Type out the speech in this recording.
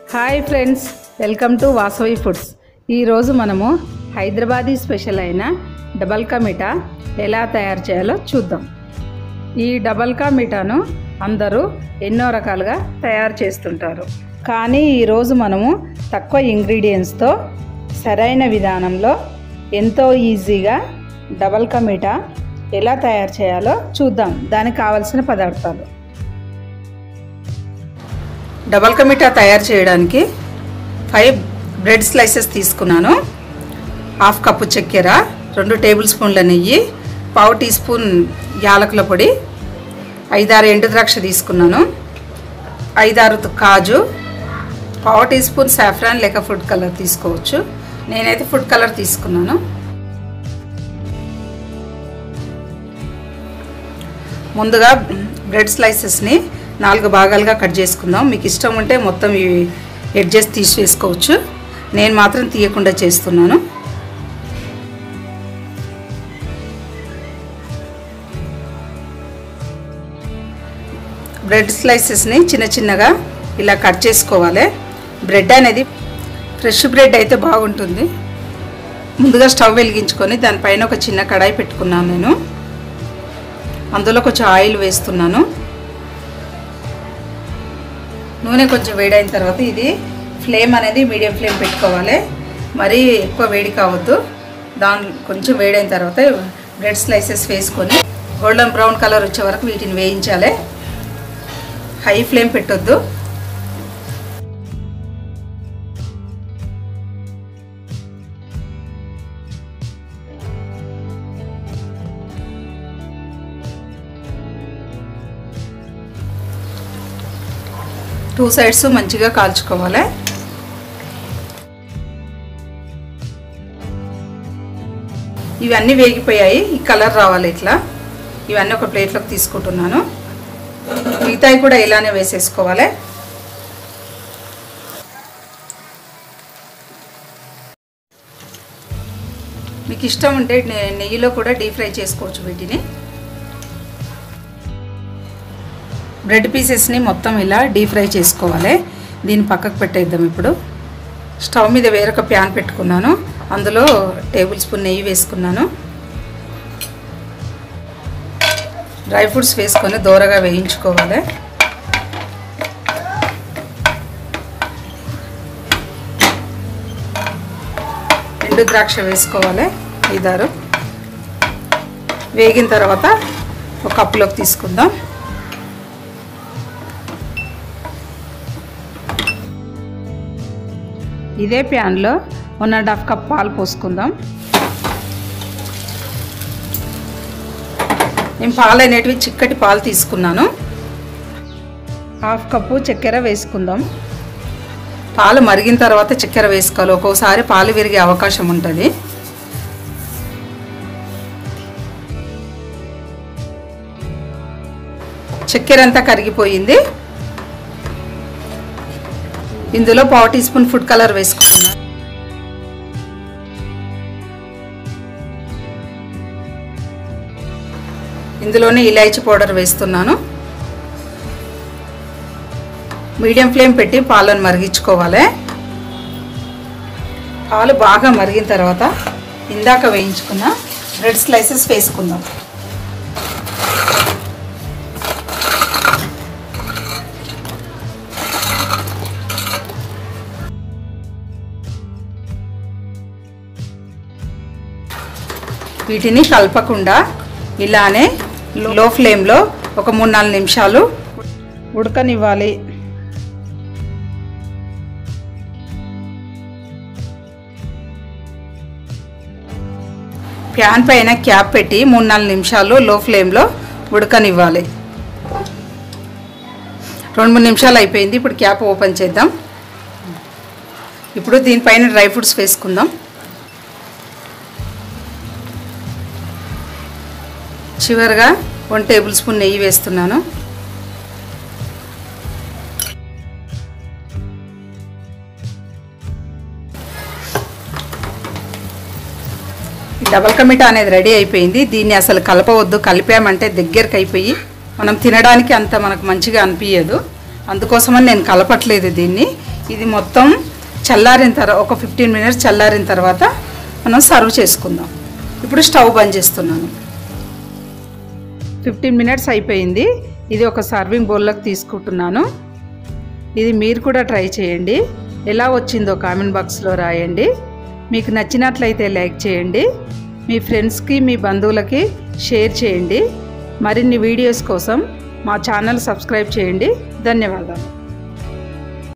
Hi friends, welcome to Vasavi foods. ఈరోజు మనము Hyderabadi special అయిన డబల్ కా మీఠా ఎలా తయారు చేయాలో చూద్దాం. ఈ డబల్ కా మీఠాను అందరూ ఎన్నో రకాలుగా తయారు చేస్తుంటారు, కానీ ఈరోజు మనము తక్కువ ఇంగ్రీడియంట్స్తో సరైన విధానంలో ఎంతో ఈజీగా డబల్ కా మీఠా ఎలా తయారు చేయాలో చూద్దాం. దానికి కావలసిన పదార్థాలు: డబల్ కా మీఠా తయారు చేయడానికి 5 బ్రెడ్ స్లైసెస్ తీసుకున్నాను, 1/2 కప్పు చక్కెర, 2 టేబుల్ స్పూన్ల నెయ్యి, 1/2 టీ స్పూన్ యాలకుల పొడి, 5-6 ఎండు ద్రాక్ష తీసుకున్నాను, 5-6 కాజు, 1/2 టీ స్పూన్ సాఫ్రాన్ లేక ఫుడ్ కలర్ తీసుకోవచ్చు. నేనైతే ఫుడ్ కలర్ తీసుకున్నాను. ముందుగా బ్రెడ్ స్లైసెస్ని 4 భాగాలుగా కట్ చేసుకుందాం. మీకు ఇష్టం ఉంటే మొత్తం ఇవి ఎడ్జెస్ తీసివేసుకోవచ్చు, నేను మాత్రం తీయకుండా చేస్తున్నాను. బ్రెడ్ స్లైసెస్ని చిన్న చిన్నగా ఇలా కట్ చేసుకోవాలి. బ్రెడ్ అనేది ఫ్రెష్ బ్రెడ్ అయితే బాగుంటుంది. ముందుగా స్టవ్ వెలిగించుకొని దానిపైన ఒక చిన్న కడాయి పెట్టుకున్నాను. నేను అందులో కొంచెం ఆయిల్ వేస్తున్నాను. నూనె కొంచెం వేడైన తర్వాత ఇది ఫ్లేమ్ అనేది మీడియం ఫ్లేమ్ పెట్టుకోవాలి, మరీ ఎక్కువ వేడి కావద్దు. దాని కొంచెం వేడైన తర్వాత బ్రెడ్ స్లైసెస్ వేసుకొని గోల్డెన్ బ్రౌన్ కలర్ వచ్చే వరకు వీటిని వేయించాలి. హై ఫ్లేమ్ పెట్టొద్దు. టూ సైడ్స్ మంచిగా కాల్చుకోవాలి. ఇవన్నీ వేగిపోయాయి, ఈ కలర్ రావాలి ఇట్లా. ఇవన్నీ ఒక ప్లేట్లోకి తీసుకుంటున్నాను. మిగతాయి కూడా ఇలానే వేసేసుకోవాలి. మీకు ఇష్టం ఉంటే నెయ్యిలో కూడా డీప్ ఫ్రై చేసుకోవచ్చు వీటిని. బ్రెడ్ పీసెస్ని మొత్తం ఇలా డీప్ ఫ్రై చేసుకోవాలి. దీన్ని పక్కకు పెట్టేద్దాం. ఇప్పుడు స్టవ్ మీద వేరొక ప్యాన్ పెట్టుకున్నాను, అందులో టేబుల్ స్పూన్ నెయ్యి వేసుకున్నాను. డ్రై ఫ్రూట్స్ వేసుకొని దోరగా వేయించుకోవాలి. ఎండు ద్రాక్ష వేసుకోవాలి 5-6. వేగిన తర్వాత ఒక కప్పులోకి తీసుకుందాం. ఇదే ప్యాన్లో 1.5 కప్ పాలు పోసుకుందాం. నేను పాలు అనేటివి చిక్కటి పాలు తీసుకున్నాను. 1/2 కప్పు చక్కెర వేసుకుందాం. పాలు మరిగిన తర్వాత చక్కెర వేసుకోవాలి, ఒక్కోసారి పాలు విరిగే అవకాశం ఉంటుంది. చక్కెర అంతా కరిగిపోయింది. ఇందులో 1/2 టీ స్పూన్ ఫుడ్ కలర్ వేసుకుంటున్నాను. ఇందులోనే ఇలాచీ పౌడర్ వేస్తున్నాను. మీడియం ఫ్లేమ్ పెట్టి పాలను మరిగించుకోవాలి. పాలు బాగా మరిగిన తర్వాత ఇందాక వేయించుకున్న బ్రెడ్ స్లైసెస్ వేసుకుందాం. వీటిని కలపకుండా ఇలానే లో ఫ్లేమ్లో ఒక 3-4 నిమిషాలు ఉడకనివ్వాలి. ప్యాన్ పైన క్యాప్ పెట్టి 3-4 నిమిషాలు లో ఫ్లేమ్లో ఉడకనివ్వాలి. 2-3 నిమిషాలు అయిపోయింది. ఇప్పుడు క్యాప్ ఓపెన్ చేద్దాం. ఇప్పుడు దీనిపైన డ్రై ఫ్రూట్స్ వేసుకుందాం. చివరిగా 1 టేబుల్ స్పూన్ నెయ్యి వేస్తున్నాను. డబల్ కా మీఠా అనేది రెడీ అయిపోయింది. దీన్ని అసలు కలపవద్దు, కలిపామంటే దగ్గరికి అయిపోయి మనం తినడానికి అంత మనకు మంచిగా అనిపించదు. అందుకోసమని నేను కలపట్లేదు దీన్ని. ఇది మొత్తం చల్లారిన తర్వాత ఒక 15 మినిట్స్ చల్లారిన తర్వాత మనం సర్వ్ చేసుకుందాం. ఇప్పుడు స్టవ్ బంద్ చేస్తున్నాను. 15 మినిట్స్ అయిపోయింది. ఇది ఒక సర్వింగ్ బౌల్లోకి తీసుకుంటున్నాను. ఇది మీరు కూడా ట్రై చేయండి. ఎలా వచ్చిందో కామెంట్ బాక్స్లో రాయండి. మీకు నచ్చినట్లయితే లైక్ చేయండి. మీ ఫ్రెండ్స్కి మీ బంధువులకి షేర్ చేయండి. మరిన్ని వీడియోస్ కోసం మా ఛానల్ సబ్స్క్రైబ్ చేయండి. ధన్యవాదాలు.